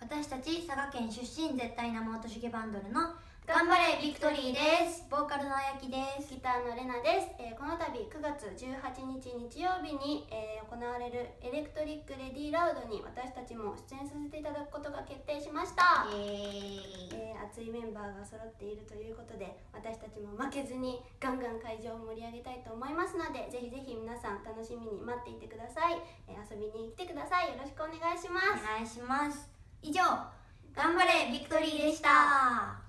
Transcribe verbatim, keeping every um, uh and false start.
私たち佐賀県出身絶対生音重バンドルの頑張れビクトリーです。ボーカルのあやきです。 ギターのレナです。えー、この度くがつじゅうはちにち日曜日に、えー、行われるエレクトリックレディーラウドに私たちも出演させていただくことが決定しました。イエーイ、えー、熱いメンバーが揃っているということで、私たちも負けずにガンガン会場を盛り上げたいと思いますので、ぜひぜひ皆さん楽しみに待っていてください。えー、遊びに来てください。よろしくお願いします。 お願いします。以上、頑張れビクトリーでした。